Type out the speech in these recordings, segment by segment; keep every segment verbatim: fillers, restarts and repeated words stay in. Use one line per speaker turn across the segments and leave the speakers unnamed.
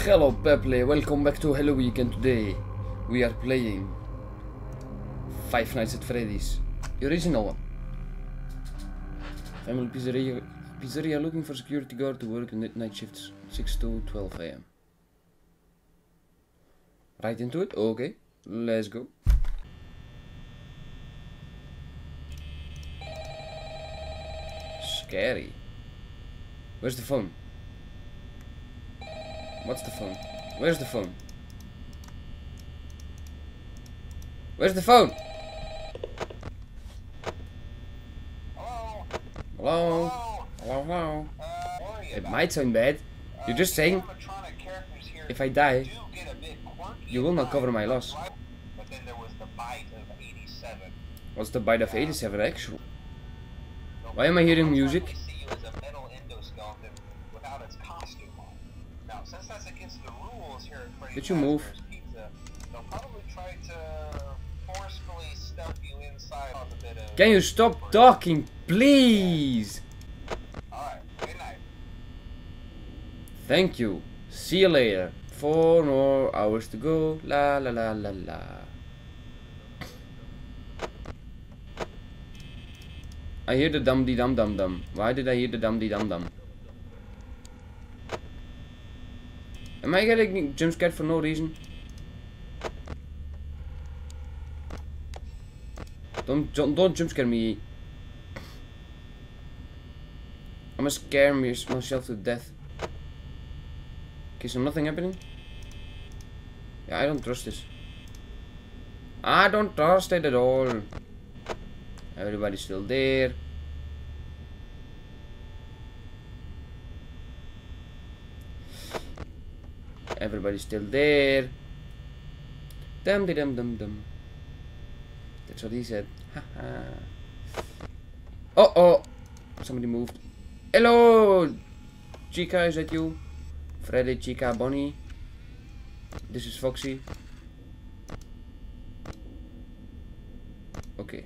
Hello Peple, welcome back to Hello Week, and today we are playing Five Nights at Freddy's, the original one. Family Pizzeria, pizzeria looking for security guard to work in night shifts six to twelve A M Right into it? Okay, let's go. Scary. Where's the phone? What's the phone? Where's the phone? Where's the phone?
Hello?
Hello?
Hello?
Hello, hello.
Uh, worry
It
about
might sound bad. You're just saying,
animatronic characters here
if I die,
do get a bit quirky
you will not
at
cover my
times,
loss.
right? But then there was the bite of eighty-seven.
What's the bite of eighty-seven actually?
So
Why am I hearing
most
music?
likely see you as a metal endoskeleton without its costume on. Now, since that's against the rules here at Freddy
Did you move?
Fazbear's Pizza, they'll probably try to forcefully stuff you inside with a bit of...
Can you stop talking, please?
Alright, good night.
Thank you. See you later. Four more hours to go. La la la la la. I hear the dum dee dum dum dum. Why did I hear the dum dee dum dum? Am I getting jump scared for no reason? Don't don't, don't jump scare me. I'm gonna scare me, myself to death. Okay, so nothing happening? Yeah, I don't trust this. I don't trust it at all. Everybody's still there. Everybody's still there. Dum de dum dum dum. That's what he said. Haha. Oh oh! Somebody moved. Hello! Chica, is that you? Freddy, Chica, Bonnie. This is Foxy. Okay.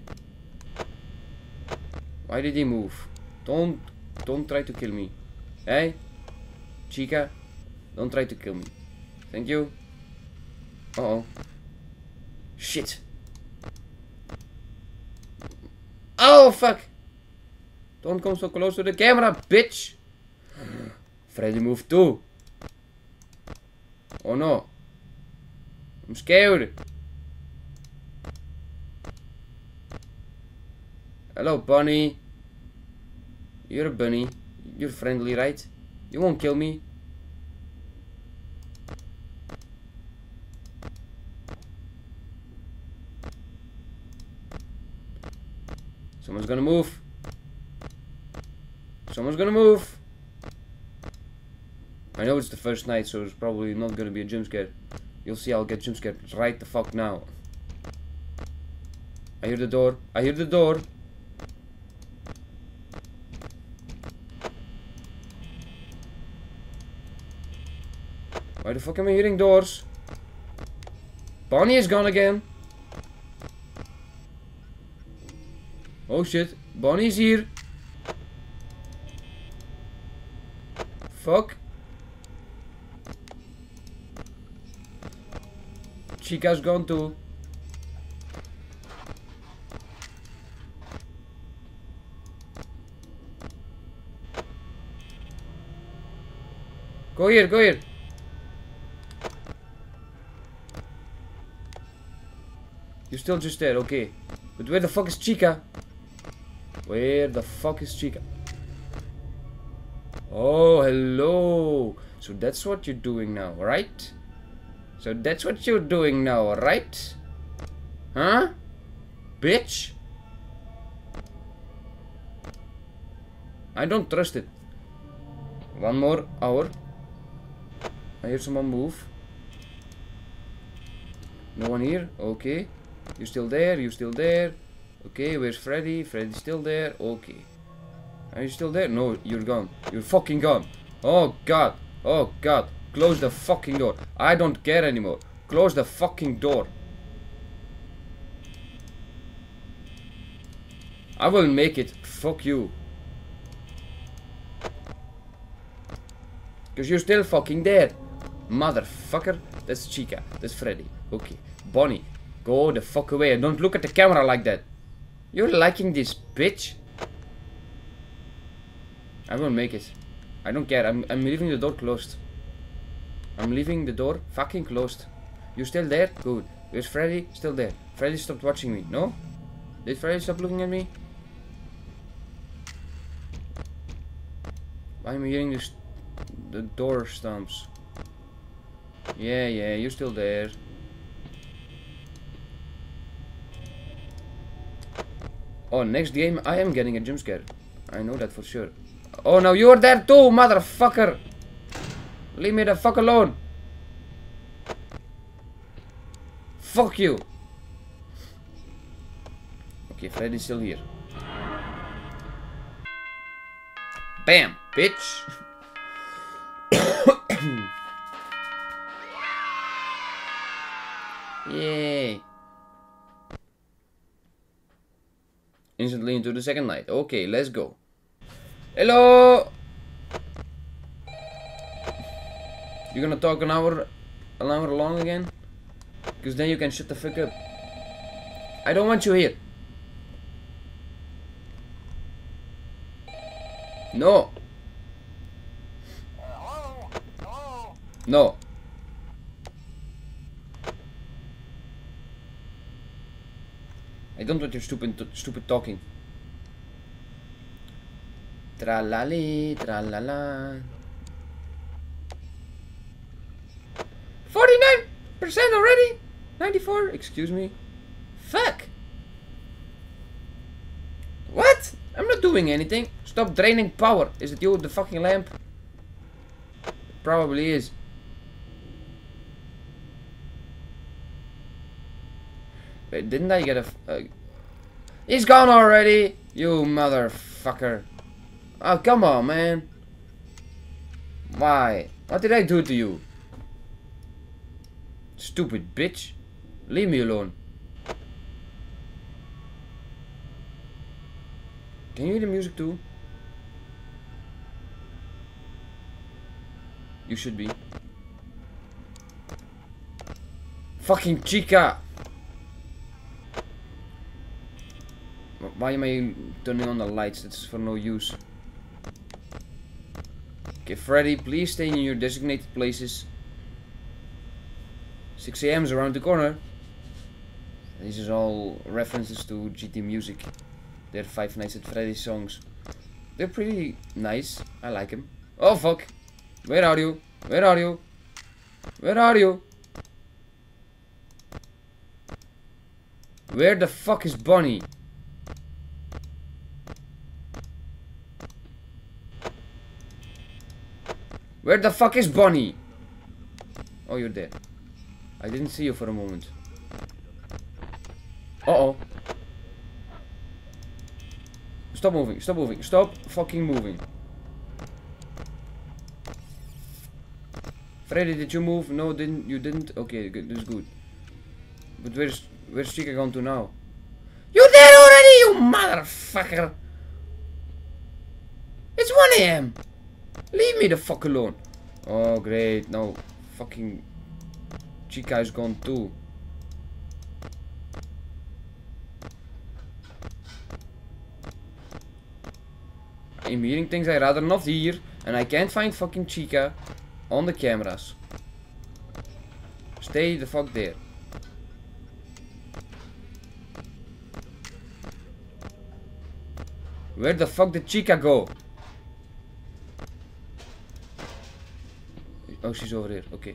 Why did he move? Don't, don't try to kill me. Hey? Chica? Don't try to kill me. Thank you. Uh oh. Shit. Oh, fuck. Don't come so close to the camera, bitch. Freddy moved too. Oh no. I'm scared. Hello, bunny. You're a bunny. You're friendly, right? You won't kill me. Someone's gonna move. Someone's gonna move. I know it's the first night, so it's probably not gonna be a jump scare. You'll see I'll get jump scared right the fuck now. I hear the door. I hear the door. Why the fuck am I hearing doors? Bonnie is gone again. Oh shit. Bonnie's here. Fuck. Chica's gone too. Go here, go here. You're still just there, okay. But where the fuck is Chica? Where the fuck is Chica? Oh, hello. So that's what you're doing now, right? So that's what you're doing now, right? Huh? Bitch? I don't trust it. One more hour. I hear someone move. No one here? Okay. You still there? You still there? Okay, where's Freddy? Freddy's still there? Okay. Are you still there? No, you're gone. You're fucking gone. Oh god. Oh god. Close the fucking door. I don't care anymore. Close the fucking door. I will make it. Fuck you. Because you're still fucking dead. Motherfucker. That's Chica. That's Freddy. Okay. Bonnie. Go the fuck away. And don't look at the camera like that. You're liking this, bitch. I won't make it. I don't care. I'm, I'm leaving the door closed. I'm leaving the door fucking closed. You still there? Good. Where's Freddy? Still there. Freddy stopped watching me. No? Did Freddy stop looking at me? Why am I hearing this, the door stomps? Yeah, yeah, you're still there. Oh, next game I am getting a jump scare. I know that for sure. Oh, no, you're there too, motherfucker! Leave me the fuck alone! Fuck you! Okay, Freddy's still here. Bam, bitch! Yay! Instantly into the second night. Okay, let's go. Hello! You're gonna talk an hour, an hour long again? Because then you can shut the fuck up. I don't want you here. No.
Uh, hello? Hello?
No. I don't want your stupid, stupid talking. Tra-la-li, tra-la-la. forty-nine percent already? ninety-four? Excuse me? Fuck! What? I'm not doing anything. Stop draining power. Is it you with the fucking lamp? Probably is. Wait, didn't I get a... Uh, he's gone already! You motherfucker. Oh, come on, man. Why? What did I do to you? Stupid bitch. Leave me alone. Can you hear the music too? You should be. Fucking Chica! Why am I turning on the lights? That's for no use. Okay, Freddy, please stay in your designated places. six A M is around the corner. These are all references to G T Music. They're Five Nights at Freddy's songs. They're pretty nice. I like them. Oh fuck! Where are you? Where are you? Where are you? Where the fuck is Bonnie? Where the fuck is Bonnie? Oh, you're dead. I didn't see you for a moment. Uh-oh. Stop moving, stop moving, stop fucking moving. Freddy, did you move? No, didn't you didn't? Okay, good, that's good. But where's where's Chica gone to now? You're there already, you motherfucker! It's one A M Leave me the fuck alone. Oh great, now fucking Chica is gone too. I'm hearing things I rather not hear, and I can't find fucking Chica on the cameras. Stay the fuck there. Where the fuck did Chica go? Oh, she's over here. Okay.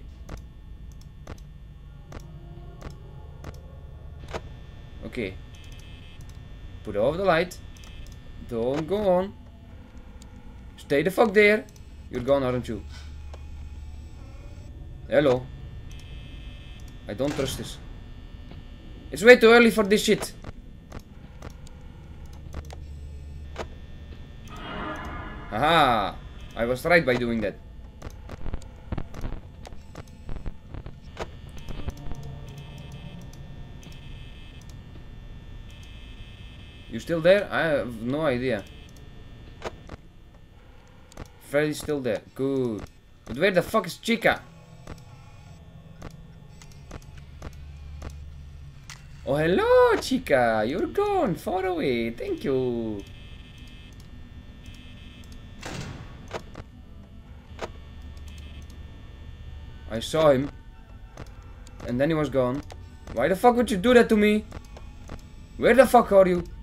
Okay. Put off the light. Don't go on. Stay the fuck there. You're gone, aren't you? Hello. I don't trust this. It's way too early for this shit. Haha. I was right by doing that. You still there? I have no idea. Freddy's still there. Good. But where the fuck is Chica? Oh, hello, chica. You're gone far away. Thank you. I saw him. And then he was gone. Why the fuck would you do that to me? Where the fuck are you?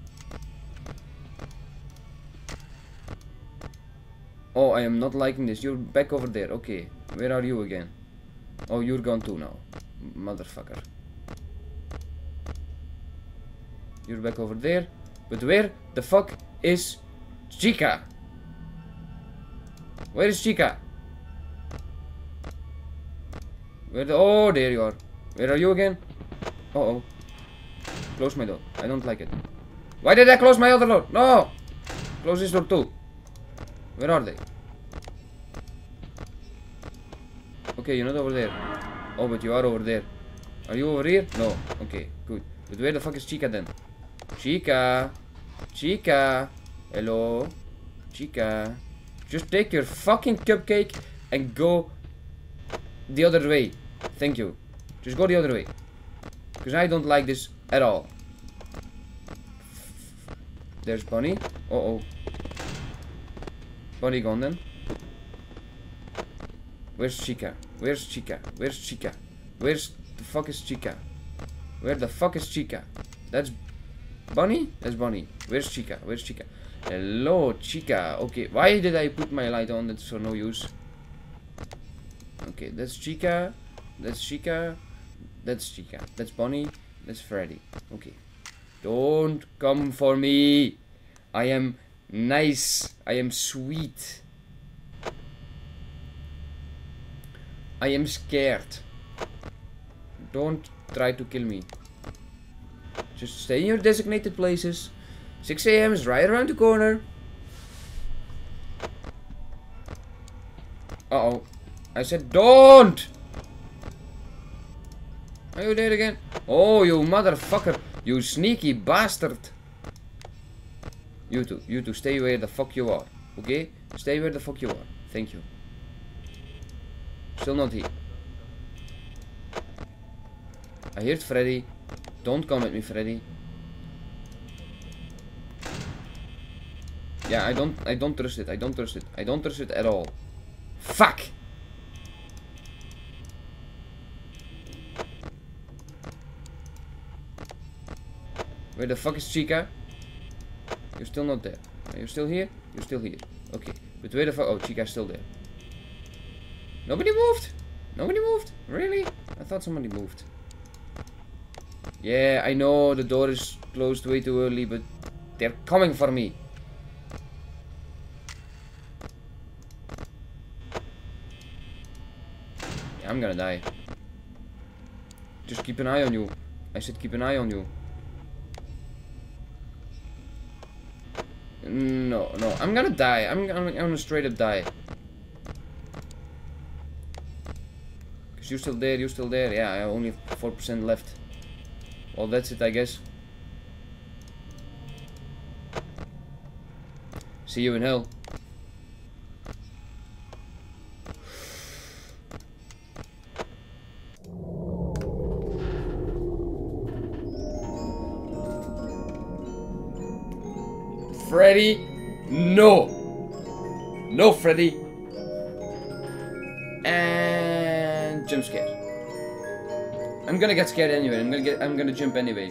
Oh, I am not liking this. You're back over there. Okay. Where are you again? Oh, you're gone too now. Motherfucker. You're back over there. But where the fuck is Chica? Where is Chica? Where the... Oh, there you are. Where are you again? Uh oh. Close my door. I don't like it. Why did I close my other door? No! Close this door too. Where are they? Okay, you're not over there. Oh, but you are over there. Are you over here? No. Okay, good. But where the fuck is Chica then? Chica. Chica. Hello. Chica. Just take your fucking cupcake and go the other way. Thank you. Just go the other way. Because I don't like this at all. There's Bunny. Uh oh. Bunny gone then. Where's Chica? Where's Chica? Where's Chica? Where's the fuck is Chica? Where the fuck is Chica? That's Bunny? That's Bunny. Where's Chica? Where's Chica? Hello, Chica. Okay, why did I put my light on? That's for no use. Okay, that's Chica. That's Chica. That's Chica. That's Bunny. That's Freddy. Okay. Don't come for me. I am nice. I am sweet. I am scared. Don't try to kill me. Just stay in your designated places. six A M is right around the corner. Uh oh. I said don't! Are you there again? Oh, you motherfucker. You sneaky bastard. You two. You two. Stay where the fuck you are. Okay? Stay where the fuck you are. Thank you. Still not here. I heard Freddy. Don't come at me, Freddy. Yeah, I don't I don't trust it. I don't trust it. I don't trust it at all. Fuck! Where the fuck is Chica? You're still not there. Are you still here? You're still here. Okay. But where the fuck? Oh, Chica's still there. Nobody moved? Nobody moved? Really? I thought somebody moved. Yeah, I know the door is closed way too early, but they're coming for me. Yeah, I'm gonna die. Just keep an eye on you. I said keep an eye on you. No, no, I'm gonna die. I'm, I'm, I'm gonna straight up die. Cause you're still there, you're still there. Yeah, I only have four percent left. Well, that's it, I guess. See you in hell. Freddy, no, no, Freddy, and jump scare. I'm gonna get scared anyway. I'm gonna get. I'm gonna jump anyway.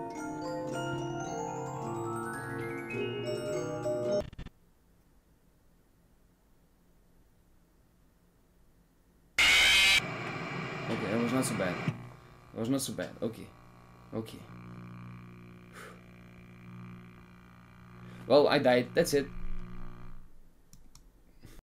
Okay, that was not so bad. That was not so bad. Okay, okay. Well, I died. That's it.